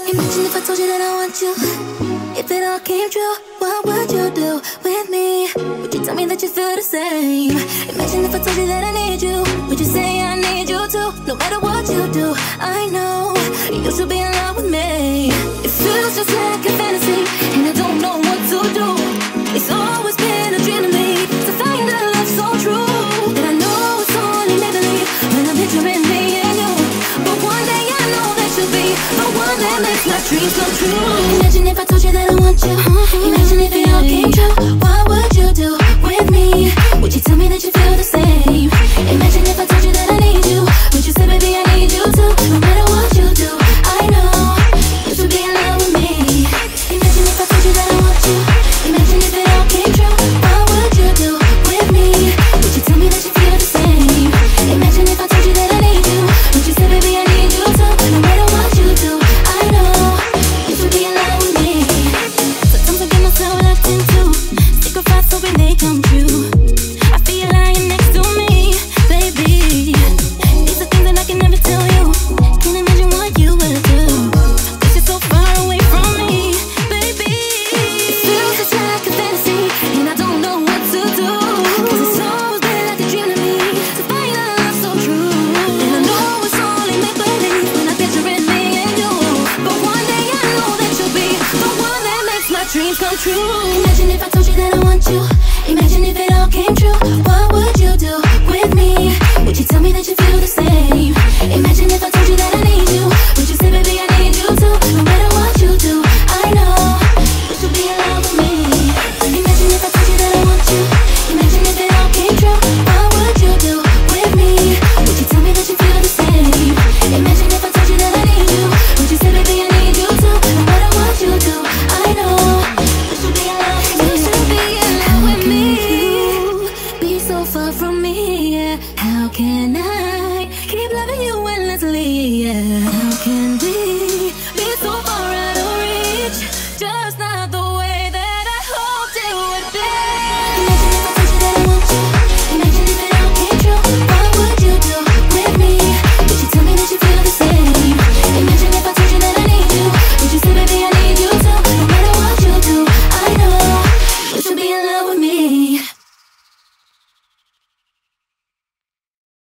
Imagine if I told you that I want you. If it all came true, what would you do with me? Would you tell me that you feel the same? Imagine if I told you that I need you. Would you say I need you too? No matter what you do, I know you should be in love with me. It feels just like a fantasy, and I don't know what to do. It's always been a dream to me to find a love so true that I know it's only make-believe when I'm picturing me and you. But one day I know that you'll be the one that makes my dreams come true. Imagine if I told you that I want you. Imagine if it all came true. What would you do with me? Would you tell me that you feel the same? Imagine if I told you that I need you. Would you say, baby, I need you too? No matter what you do, I know you should be in love with me. Imagine if I told you that I want you. Imagine if it all came true. What would you do with me? Would you tell me that you feel the same? Imagine if I told you that I need you. Would you say, baby, I need you too? No matter what you do, I know you should be in love with me. Sometimes I get myself locked into sacrifice hoping they come true. I feel lying next to me, baby. These are things that I can never tell you. Can't imagine what you will do. Cause you're so far away from me, baby. It feels just like a fantasy, and I don't know what to do. Cause it's always been like a dream to me to find a love so true. And I know it's only make-believe when I picture it, me and you. But one day I know that you'll be the one that makes my dreams come true. Imagine if I told you that I want you. Imagine if it all came true. What would you do with me? Would you tell me that you feel the same? Imagine if I told you that I need you. Would you say, baby, I need you too? No matter what you do, I know you should be in love with me. Imagine if I told you that I want you. Imagine if it all came true. What would you do with me? Would you tell me that you feel the same? Imagine if I told you that I need you. Would you say, baby, I need you too? No matter what you do, I know you should be in love with me. You should be in love with me. Be so far from me, yeah. How can I keep loving you endlessly, yeah?